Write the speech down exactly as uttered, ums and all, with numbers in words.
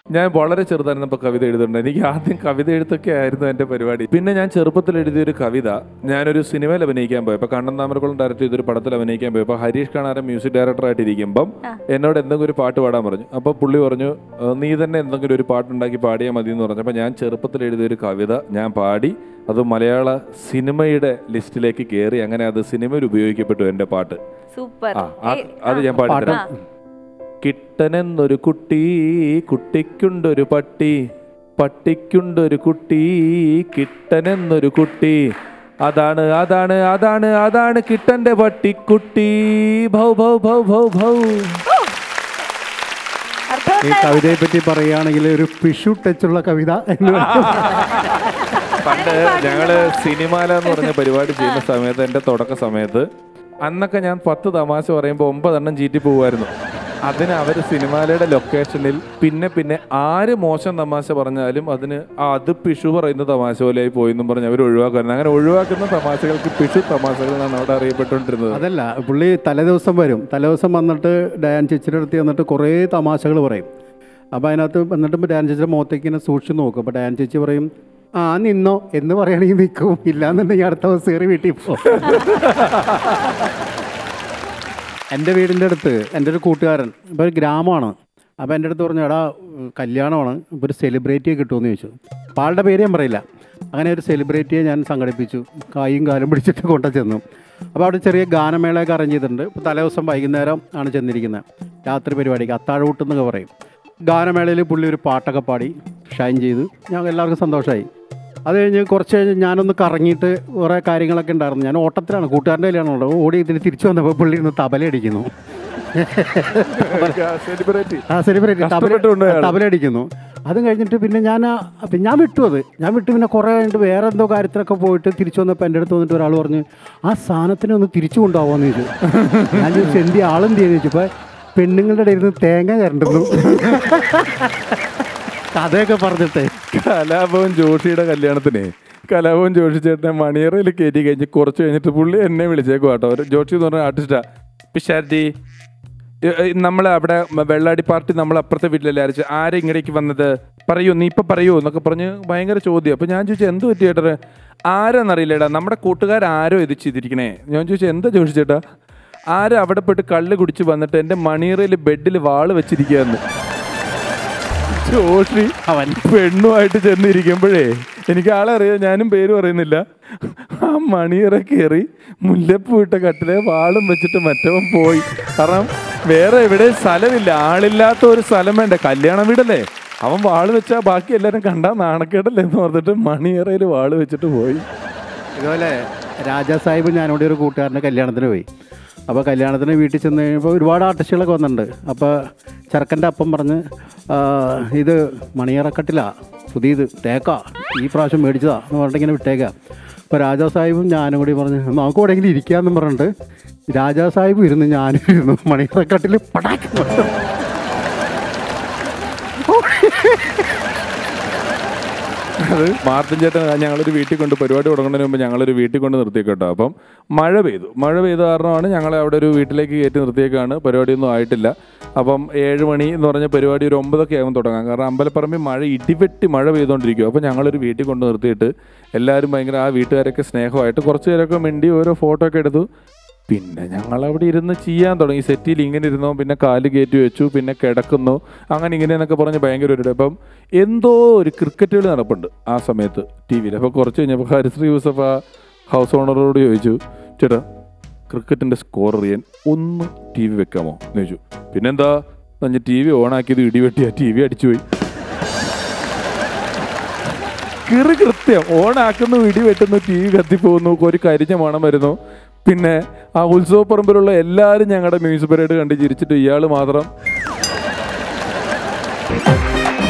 ഞാൻ വളരെ ചെറുതായിരുന്നപ്പോൾ കവിത എഴുതുന്നുണ്ട്. എനിക്ക് ആദ്യം കവിത എഴുത്തൊക്കെ ആയിരുന്നു എൻ്റെ പരിപാടി. പിന്നെ ഞാൻ ചെറുപ്പത്തിൽ എഴുതിയൊരു കവിത ഞാനൊരു സിനിമയിൽ അഭിനയിക്കാൻ പോയപ്പോൾ, കണ്ണൻ താമരക്കുളം ഡയറക്റ്റ് ചെയ്തൊരു പടത്തിൽ അഭിനയിക്കാൻ പോയപ്പോൾ ഹരീഷ് കണാരൻ മ്യൂസിക് ഡയറക്ടറായിട്ട് ഇരിക്കുമ്പം എന്നോട് എന്തെങ്കിലും ഒരു പാട്ട് പാടാൻ പറഞ്ഞു. അപ്പോൾ പുള്ളി പറഞ്ഞു, നീ തന്നെ എന്തെങ്കിലും ഒരു പാട്ടുണ്ടാക്കി പാടിയാൽ മതി എന്ന് പറഞ്ഞപ്പോൾ ഞാൻ ചെറുപ്പത്തിൽ എഴുതിയൊരു കവിത ഞാൻ പാടി. അത് മലയാള സിനിമയുടെ ലിസ്റ്റിലേക്ക് കയറി. അങ്ങനെ അത് സിനിമയിൽ ഉപയോഗിക്കപ്പെട്ടു എൻ്റെ പാട്ട്. സൂപ്പർ. അത് ഞാൻ പാടിത്തരാം. കിട്ടനെന്നൊരു കുട്ടി, കുട്ടിക്കുണ്ടൊരു പട്ടി, പട്ടിക്കുണ്ടൊരു കുട്ടി, കിട്ടനെന്നൊരു കുട്ടി, അതാണ് അതാണ് അതാണ് അതാണ് കിട്ടന്റെ പട്ടിക്കുട്ടി, ഭൗ ഭൗ ഭൗ ഭൗ ഭൗ. ഈ കവിതയെ പറ്റി പറയുകയാണെങ്കിൽ ഒരു പിഷു ടച്ചുള്ള കവിത എന്ന് പണ്ട് ഞങ്ങള് സിനിമാല എന്ന് പറഞ്ഞ പരിപാടി ചെയ്യുന്ന സമയത്ത്, എൻ്റെ തുടക്ക സമയത്ത്, അന്നൊക്കെ ഞാൻ പത്ത് തമാശ പറയുമ്പോൾ ഒമ്പതെണ്ണം ചീറ്റി പോകുമായിരുന്നു. അതിന് അവർ സിനിമാലയുടെ ലൊക്കേഷനിൽ പിന്നെ പിന്നെ ആര് മോശം തമാശ പറഞ്ഞാലും അതിന് അത് പിഷു പറയുന്ന തമാശ പോലെയായി പോയി എന്നും പറഞ്ഞ് അവർ ഒഴിവാക്കുമായിരുന്നു. അങ്ങനെ ഒഴിവാക്കുന്ന തമാശകൾക്ക് പിഷു തമാശകൾ എന്നാണ് അവിടെ അറിയപ്പെട്ടുകൊണ്ടിരുന്നത്. അതല്ല, പുള്ളി തലേദിവസം വരും. തലേദിവസം വന്നിട്ട് ഡയാൻ ചേച്ചിയുടെ അടുത്ത് വന്നിട്ട് കുറേ തമാശകൾ പറയും. അപ്പോൾ അതിനകത്ത് വന്നിട്ട് ഡയാൻ ചേച്ചിയുടെ മുഖത്തേക്ക് ഇങ്ങനെ സൂക്ഷിച്ച് നോക്കും. അപ്പോൾ ഡയാൻ ചേച്ചി പറയും, ആ നിന്നോ എന്ന് പറയുകയാണെങ്കിൽ നിൽക്കും, ഇല്ലാന്നുണ്ടെങ്കിൽ അടുത്ത ദിവസം കയറി വീട്ടിൽ പോകും. എൻ്റെ വീടിൻ്റെ അടുത്ത് എൻ്റെ ഒരു കൂട്ടുകാരൻ, ഇപ്പോൾ ഒരു ഗ്രാമമാണ്. അപ്പോൾ എൻ്റെ അടുത്ത് പറഞ്ഞു, എടാ കല്യാണമാണ്, ഇപ്പോൾ ഒരു സെലിബ്രിറ്റിയെ കിട്ടുമെന്ന് ചോദിച്ചു. അപ്പോൾ ആളുടെ പേര് ഞാൻ പറയില്ല. അങ്ങനെ ഒരു സെലിബ്രിറ്റിയെ ഞാൻ സംഘടിപ്പിച്ചു, കായും കാലും പിടിച്ചിട്ട് കൊണ്ടു ചെന്നു. അപ്പോൾ അവിടെ ചെറിയ ഗാനമേളയൊക്കെ അറേഞ്ച് ചെയ്തിട്ടുണ്ട്. ഇപ്പോൾ തലേദിവസം വൈകുന്നേരം ആണ് ചെന്നിരിക്കുന്നത്, രാത്രി പരിപാടിക്ക് അത്താഴകൂട്ടെന്നൊക്കെ പറയും. ഗാനമേളയിൽ പുള്ളി ഒരു പാട്ടൊക്കെ പാടി ഷൈൻ ചെയ്തു. ഞങ്ങൾ എല്ലാവർക്കും സന്തോഷമായി. അത് കഴിഞ്ഞ് കുറച്ച് കഴിഞ്ഞ് ഞാനൊന്ന് കറങ്ങിയിട്ട് കുറേ കാര്യങ്ങളൊക്കെ ഉണ്ടായിരുന്നു. ഞാൻ ഓട്ടത്തിലാണ്, കൂട്ടുകാരൻ്റെ കല്യാണമുള്ളത്. ഓടി ഇതിന് തിരിച്ചു വന്നപ്പോൾ പുള്ളി ഇരുന്ന് തബലയടിക്കുന്നു. ആ സെലിബ്രിറ്റി തബലയടിക്കുന്നു. അതും കഴിഞ്ഞിട്ട് പിന്നെ ഞാൻ ഞാൻ വിട്ടു അത് ഞാൻ വിട്ടു പിന്നെ കുറേ കഴിഞ്ഞിട്ട് വേറെ എന്തോ കാര്യത്തിലൊക്കെ പോയിട്ട് തിരിച്ചു വന്നപ്പോൾ എൻ്റെ അടുത്ത് വന്നിട്ട് ഒരാൾ പറഞ്ഞു, ആ സാധനത്തിനെ ഒന്ന് തിരിച്ചു കൊണ്ടുപോകാമെന്ന് ചോദിച്ചു. ഞാൻ ചോദിച്ചു, എന്തി ആളെന്ത് ചെയ്യുന്നു ചോദിച്ചപ്പോൾ പെണ്ണുങ്ങളുടെ ഇടയിൽ നിന്ന് തേങ്ങ കരണ്ടുന്നു കഥയൊക്കെ പറഞ്ഞിട്ട്. കലാഭവൻ ജോഷിയുടെ കല്യാണത്തിനെ കലാഭവൻ ജോഷി ചേട്ടനെ മണിയറയിൽ കയറ്റി കഴിഞ്ഞ് കുറച്ച് കഴിഞ്ഞിട്ട് പുള്ളി എന്നെ വിളിച്ചേക്കും കേട്ടോ. ജോഷി എന്ന് പറഞ്ഞ ആർട്ടിസ്റ്റാ. പിഷാർജി, നമ്മൾ അവിടെ വെള്ളാടി പാർട്ടി നമ്മൾ അപ്പുറത്തെ വീട്ടിലല്ലേ അരച്ച്, ആരെ ഇങ്ങടേക്ക് വന്നത് പറയൂ, നീ ഇപ്പം പറയൂ എന്നൊക്കെ പറഞ്ഞ് ഭയങ്കര ചോദ്യം. അപ്പോൾ ഞാൻ ചോദിച്ചു, എന്ത് പറ്റി ചേട്ടന്? ആരാന്നറിയില്ലേടാ, നമ്മുടെ കൂട്ടുകാരാരോ ഇത് ചെയ്തിരിക്കണേ. ഞാൻ ചോദിച്ചു, എന്താ ജോഷി ചേട്ടാ? ആരും അവിടെ പോയിട്ട് കള്ള് കുടിച്ച് വന്നിട്ട് എൻ്റെ മണിയറയിൽ ബെഡിൽ വാള് വെച്ചിരിക്കുകയെന്ന്. ജോഷി അവൻ പെണ്ണുമായിട്ട് ചെന്നിരിക്കുമ്പോഴേ എനിക്ക് ആളെ അറിയാം, ഞാനും പേര് പറയുന്നില്ല. ആ മണിയറ കയറി മുല്ലപ്പൂ ഇട്ട കട്ടിലെ വാളും വെച്ചിട്ട് മറ്റവൻ പോയി. കാരണം വേറെ എവിടെ സ്ഥലമില്ല, ആളില്ലാത്ത ഒരു സ്ഥലം വേണ്ട, കല്യാണ വീടല്ലേ. അവൻ വാള് വെച്ചാൽ ബാക്കി എല്ലാവരും കണ്ടാൽ നാണക്കേടല്ലേ എന്ന് പറഞ്ഞിട്ട് മണിയറയിൽ വാള് വെച്ചിട്ട് പോയി. ഇതുപോലെ രാജാ സാഹിബ് ഞാനിവിടെ ഒരു കൂട്ടുകാരൻ്റെ കല്യാണത്തിന് പോയി. അപ്പോൾ കല്യാണത്തിന് വീട്ടിൽ ചെന്ന് കഴിയുമ്പോൾ ഒരുപാട് ആർട്ടിസ്റ്റുകളൊക്കെ വന്നിട്ടുണ്ട്. അപ്പോൾ ചെറുക്കൻ്റെ അപ്പം പറഞ്ഞ്, ഇത് മണിയറക്കട്ടിലാണ്, പുതിയത് തേക്കാ, ഈ പ്രാവശ്യം മേടിച്ചതാ എന്ന് പറഞ്ഞിട്ട് ഇങ്ങനെ വിട്ടേക്കാം. അപ്പോൾ രാജാ സാഹിബും ഞാനും കൂടി പറഞ്ഞ് നമുക്ക് എവിടെയെങ്കിലും ഇരിക്കാമെന്നും പറഞ്ഞിട്ട് രാജാ സാഹിബും ഇരുന്ന് ഞാനും ഇരുന്നു മണിയറക്കട്ടിൽ പടാക്കി. അത് മാർട്ടിൻ ചേട്ടൻ ഞങ്ങളൊരു വീട്ടിൽ കൊണ്ട് പരിപാടി തുടങ്ങുന്നതിന് മുമ്പ് ഞങ്ങളൊരു വീട്ടിൽ കൊണ്ട് നിർത്തിയേക്കട്ടോ. അപ്പം മഴ പെയ്തു മഴ പെയ്ത കാരണമാണ് ഞങ്ങളെ അവിടെ ഒരു വീട്ടിലേക്ക് കയറ്റി നിർത്തിയേക്കാണ്. പരിപാടിയൊന്നും ആയിട്ടില്ല. അപ്പം ഏഴ് മണി എന്ന് പറഞ്ഞ പരിപാടി ഒരു ഒമ്പതൊക്കെ ആകും തുടങ്ങാം. കാരണം അമ്പലപ്പറമ്പിൽ മഴ ഇടിവെട്ടി മഴ പെയ്തുകൊണ്ടിരിക്കും. അപ്പോൾ ഞങ്ങളൊരു വീട്ടിൽ കൊണ്ട് നിർത്തിയിട്ട് എല്ലാവരും ഭയങ്കര ആ വീട്ടുകാരൊക്കെ സ്നേഹമായിട്ട് കുറച്ച് പേരൊക്കെ മിണ്ടി ഓരോ ഫോട്ടോ ഒക്കെ എടുത്തു. പിന്നെ ഞങ്ങളവിടെ ഇരുന്ന് ചെയ്യാൻ തുടങ്ങി. സെറ്റിൽ ഇങ്ങനെ ഇരുന്നു, പിന്നെ കാല് കയറ്റി വെച്ചു, പിന്നെ കിടക്കുന്നു, അങ്ങനെ ഇങ്ങനെയെന്നൊക്കെ പറഞ്ഞ് ഭയങ്കര ഒരു. അപ്പം എന്തോ ഒരു ക്രിക്കറ്റ് കളി നടപ്പുണ്ട് ആ സമയത്ത് ടി വിയിൽ. അപ്പോൾ കുറച്ച് കഴിഞ്ഞപ്പോൾ ഹരിശ്രീ യൂസഫ് ആ ഹൗസ് ഓണറോട് ചോദിച്ചു, ചേട്ടാ ക്രിക്കറ്റിൻ്റെ സ്കോർ അറിയാൻ ഒന്ന് ടി വി വെക്കാമോ എന്ന് ചോദിച്ചു. പിന്നെന്താ പറഞ്ഞ് ടി വി ഓണാക്കിയത് ഇടിവെട്ടി ആ ടി വി അടിച്ചുപോയി. കിറി കൃത്യം ഓണാക്കുന്നു, ഇടിവെട്ടുന്നു, ടി വി കത്തിപ്പോകുന്നു, ഒരു കരിഞ്ഞ മണം വരുന്നു. പിന്നെ ആ ഉത്സവ പറമ്പിലുള്ള എല്ലാവരും ഞങ്ങളുടെ മ്യൂസിക് പരേഡ് കണ്ട് ചിരിച്ചിട്ട് ഇയാൾ മാത്രം